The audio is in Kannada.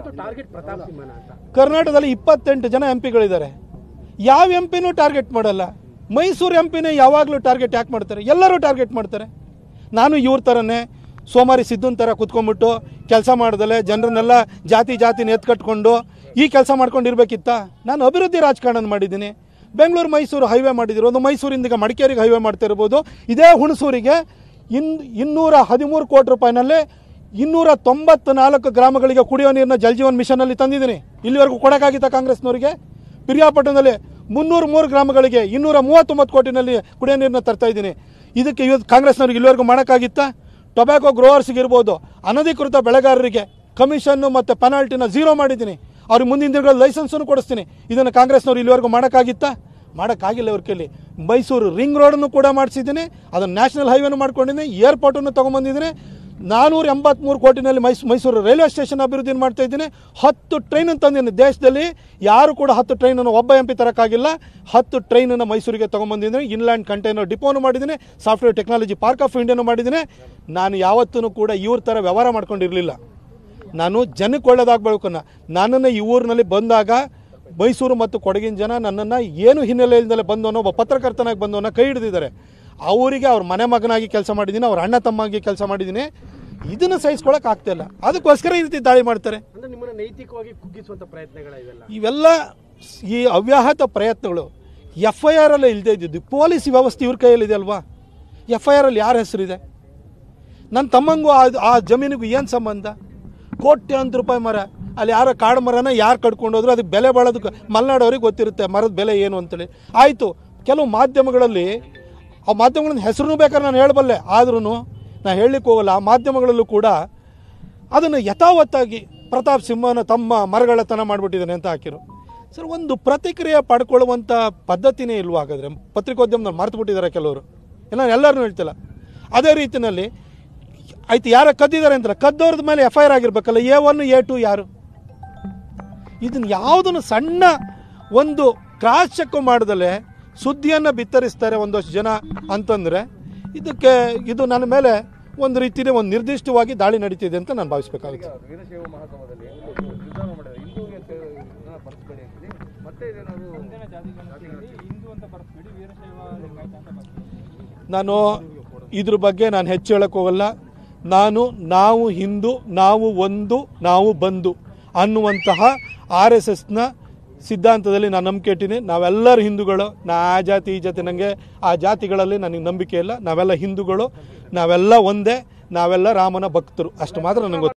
ಕರ್ನಾಟಕದಲ್ಲಿ 28 ಜನ ಎಂಪಿಗಳಿದ್ದಾರೆ. ಯಾವ ಎಂಪಿನೂ ಟಾರ್ಗೆಟ್ ಮಾಡಲ್ಲ. ಮೈಸೂರು ಎಂಪಿನೇ ಯಾವಾಗಲೂ ಟಾರ್ಗೆಟ್ ಯಾಕೆ ಮಾಡ್ತಾರೆ? ಎಲ್ಲರೂ ಟಾರ್ಗೆಟ್ ಮಾಡ್ತಾರೆ. ನಾನು ಇವ್ರ ಥರನೇ ಸೋಮಾರಿ ಸಿದ್ದುನ್ ಥರ ಕುತ್ಕೊಂಡ್ಬಿಟ್ಟು ಕೆಲಸ ಮಾಡ್ದಲೆ ಜನರನ್ನೆಲ್ಲ ಜಾತಿನ ಎತ್ಕಟ್ಕೊಂಡು ಈ ಕೆಲಸ ಮಾಡ್ಕೊಂಡಿರ್ಬೇಕಿತ್ತ? ನಾನು ಅಭಿವೃದ್ಧಿ ರಾಜಕಾರಣ ಮಾಡಿದ್ದೀನಿ. ಬೆಂಗಳೂರು ಮೈಸೂರು ಹೈವೇ ಮಾಡಿದಿರೋದು, ಮೈಸೂರಿಂದ ಈಗ ಮಡಿಕೇರಿಗೆ ಹೈವೇ ಮಾಡ್ತಾ ಇರ್ಬೋದು. ಇದೇ ಹುಣಸೂರಿಗೆ 213 ಕೋಟಿ ರೂಪಾಯಿನಲ್ಲಿ 294 ಗ್ರಾಮಗಳಿಗೆ ಕುಡಿಯೋ ನೀರನ್ನ ಜಲಜೀವನ್ ಮಿಷನಲ್ಲಿ ತಂದಿದ್ದೀನಿ. ಇಲ್ಲಿವರೆಗೂ ಕೊಡೋಕ್ಕಾಗಿತ್ತ ಕಾಂಗ್ರೆಸ್ನವರಿಗೆ? ಪಿರಿಯಾಪಟ್ಟಣದಲ್ಲಿ 303 ಗ್ರಾಮಗಳಿಗೆ 239 ಕೋಟಿನಲ್ಲಿ ಕುಡಿಯೋ ನೀರನ್ನ ತರ್ತಾ ಇದ್ದೀನಿ. ಇದಕ್ಕೆ ಇವತ್ತು ಕಾಂಗ್ರೆಸ್ನವ್ರಿಗೆ ಇಲ್ಲಿವರೆಗೂ ಮಾಡೋಕ್ಕಾಗಿತ್ತಾ? ಟೊಬ್ಯಾಕೋ ಗ್ರೋವರ್ಸ್ಗೆ ಇರ್ಬೋದು, ಅನಧಿಕೃತ ಬೆಳೆಗಾರರಿಗೆ ಕಮಿಷನ್ನು ಮತ್ತು ಪೆನಾಲ್ಟಿನ ಝೀರೋ ಮಾಡಿದ್ದೀನಿ. ಅವ್ರಿಗೆ ಮುಂದಿನ ದಿನಗಳಲ್ಲಿ ಲೈಸೆನ್ಸನ್ನು ಕೊಡಿಸ್ತೀನಿ. ಇದನ್ನು ಕಾಂಗ್ರೆಸ್ನವ್ರು ಇಲ್ಲಿವರೆಗೂ ಮಾಡೋಕ್ಕಾಗಿತ್ತಾ? ಮಾಡೋಕ್ಕಾಗಿಲ್ಲ ಅವ್ರ ಕೈಲಿ. ಮೈಸೂರು ರಿಂಗ್ ರೋಡನ್ನು ಕೂಡ ಮಾಡಿಸಿದ್ದೀನಿ, ಅದನ್ನು ನ್ಯಾಷನಲ್ ಹೈವೇನು ಮಾಡ್ಕೊಂಡಿದ್ದೀನಿ, ಏರ್ಪೋರ್ಟನ್ನು ತೊಗೊಂಬಂದಿದ್ದೀನಿ. 483 ಕೋಟಿನಲ್ಲಿ ಮೈಸೂರು ರೈಲ್ವೆ ಸ್ಟೇಷನ್ ಅಭಿವೃದ್ಧಿ ಮಾಡ್ತಾ ಇದ್ದೀನಿ. 10 ಟ್ರೈನನ್ನು ತಂದಿದ್ದೀನಿ. ದೇಶದಲ್ಲಿ ಯಾರು ಕೂಡ 10 ಟ್ರೈನನ್ನು ಒಬ್ಬ ಎಂಪಿ ತರೋಕ್ಕಾಗಿಲ್ಲ. 10 ಟ್ರೈನನ್ನು ಮೈಸೂರಿಗೆ ತೊಗೊಂಬಂದಿದ್ದೀನಿ. ಇನ್ಲ್ಯಾಂಡ್ ಕಂಟೈನರ್ ಡಿಪೋನು ಮಾಡಿದ್ದೀನಿ, ಸಾಫ್ಟ್ವೇರ್ ಟೆಕ್ನಾಲಜಿ ಪಾರ್ಕ್ ಆಫ್ ಇಂಡಿಯಾನು ಮಾಡಿದ್ದೀನಿ. ನಾನು ಯಾವತ್ತೂ ಕೂಡ ಇವ್ರ ಥರ ವ್ಯವಹಾರ ಮಾಡ್ಕೊಂಡಿರಲಿಲ್ಲ. ನಾನು ಜನಕ್ಕೆ ಒಳ್ಳೇದಾಗಬೇಕು. ನನ್ನನ್ನು ಈ ಊರಿನಲ್ಲಿ ಬಂದಾಗ ಮೈಸೂರು ಮತ್ತು ಕೊಡಗಿನ ಜನ ನನ್ನನ್ನು ಏನು ಹಿನ್ನೆಲೆ ಇಲ್ಲದಲ್ಲೇ ಬಂದವನೋ, ಒಬ್ಬ ಪತ್ರಕರ್ತನಾಗಿ ಬಂದವನ್ನ ಕೈ ಹಿಡಿದಿದ್ದಾರೆ. ಅವರಿಗೆ ಅವ್ರ ಮನೆ ಮಗನಾಗಿ ಕೆಲಸ ಮಾಡಿದ್ದೀನಿ, ಅವ್ರ ಅಣ್ಣ ತಮ್ಮಾಗಿ ಕೆಲಸ ಮಾಡಿದ್ದೀನಿ. ಇದನ್ನು ಸಹಿಸ್ಕೊಳ್ಳೋಕೆ ಆಗ್ತಾಯಿಲ್ಲ. ಅದಕ್ಕೋಸ್ಕರ ಈ ರೀತಿ ದಾಳಿ ಮಾಡ್ತಾರೆ. ನೈತಿಕವಾಗಿ ಕುಗ್ಗಿಸುವಂಥ ಪ್ರಯತ್ನಗಳು ಇವೆಲ್ಲ ಈ ಅವ್ಯಾಹತ ಪ್ರಯತ್ನಗಳು. FIR ಅಲ್ಲೇ ಇಲ್ಲದೆ ಇದ್ದಿದ್ದು. ಪೊಲೀಸ್ ವ್ಯವಸ್ಥೆ ಇವ್ರ ಕೈಯಲ್ಲಿದೆ ಅಲ್ವಾ? FIR ಅಲ್ಲಿ ಯಾರ ಹೆಸರಿದೆ? ನನ್ನ ತಮ್ಮಂಗೂ ಆ ಜಮೀನಿಗೂ ಏನು ಸಂಬಂಧ? ಕೋಟ್ಯಾಂತರ ರೂಪಾಯಿ ಮರ, ಅಲ್ಲಿ ಯಾರೋ ಕಾಡು ಮರನ ಯಾರು ಕಡ್ಕೊಂಡು ಹೋದ್ರು ಅದಕ್ಕೆ ಬೆಲೆ ಬಾಳೋದಕ್ಕೆ ಮಲೆನಾಡವ್ರಿಗೆ ಗೊತ್ತಿರುತ್ತೆ ಮರದ ಬೆಲೆ ಏನು ಅಂತೇಳಿ. ಆಯಿತು, ಕೆಲವು ಮಾಧ್ಯಮಗಳಲ್ಲಿ ಆ ಮಾಧ್ಯಮಗಳನ್ನ ಹೆಸರು ಬೇಕಾದ್ರೆ ನಾನು ಹೇಳಬಲ್ಲೆ, ಆದ್ರೂ ನಾನು ಹೇಳಲಿಕ್ಕೆ ಹೋಗಲ್ಲ. ಆ ಮಾಧ್ಯಮಗಳಲ್ಲೂ ಕೂಡ ಅದನ್ನು ಯಥಾವತ್ತಾಗಿ ಪ್ರತಾಪ್ ಸಿಂಹನ ತಮ್ಮ ಮರಗಳತನ ಮಾಡಿಬಿಟ್ಟಿದ್ದಾನೆ ಅಂತ ಹಾಕಿರು. ಸರ್, ಒಂದು ಪ್ರತಿಕ್ರಿಯೆ ಪಡ್ಕೊಳ್ಳುವಂಥ ಪದ್ಧತಿನೇ ಇಲ್ವಾ? ಹಾಗಾದರೆ ಪತ್ರಿಕೋದ್ಯಮದಲ್ಲಿ ಮರೆತು ಬಿಟ್ಟಿದ್ದಾರೆ ಕೆಲವರು. ಎಲ್ಲರೂ ಹೇಳ್ತಿಲ್ಲ. ಅದೇ ರೀತಿಯಲ್ಲಿ ಆಯ್ತು, ಯಾರ ಕದ್ದಿದ್ದಾರೆ ಅಂತ ಕದ್ದವ್ರದ ಮೇಲೆ FIR ಆಗಿರ್ಬೇಕಲ್ಲ. A1 A2 ಯಾರು? ಇದನ್ನು ಯಾವುದನ್ನು ಸಣ್ಣ ಒಂದು ಕ್ರಾಸ್ ಚೆಕ್ ಮಾಡ್ದಲೆ ಸುದ್ದಿಯನ್ನು ಬಿತ್ತರಿಸ್ತಾರೆ ಒಂದಷ್ಟು ಜನ ಅಂತಂದರೆ ಇದು ನನ್ನ ಮೇಲೆ ಒಂದು ರೀತಿಯ ಒಂದು ನಿರ್ದಿಷ್ಟವಾಗಿ ದಾಳಿ ನಡೀತಿದೆ ಅಂತ ನಾನು ಭಾವಿಸಬೇಕಾಗುತ್ತೆ. ನಾನು ಇದ್ರ ಬಗ್ಗೆ ನಾನು ಹೆಚ್ಚು ಹೇಳಕ್ಕೆ ಹೋಗಲ್ಲ. ನಾವು ಹಿಂದೂ, ನಾವು ಒಂದು, ನಾವು ಬಂಧು ಅನ್ನುವಂತಹ RSSನ ಸಿದ್ಧಾಂತದಲ್ಲಿ ನಾನು ನಂಬಿಕೆ ಇಟ್ಟಿನಿ. ನಾವೆಲ್ಲರೂ ಹಿಂದೂಗಳು. ನಾ ಆ ಜಾತಿ ಈ ಜಾತಿ, ನನಗೆ ಆ ಜಾತಿಗಳಲ್ಲಿ ನನಗೆ ನಂಬಿಕೆ ಇಲ್ಲ. ನಾವೆಲ್ಲ ಹಿಂದೂಗಳು, ನಾವೆಲ್ಲ ಒಂದೇ, ನಾವೆಲ್ಲ ರಾಮನ ಭಕ್ತರು, ಅಷ್ಟು ಮಾತ್ರ ನನಗೆ ಗೊತ್ತು.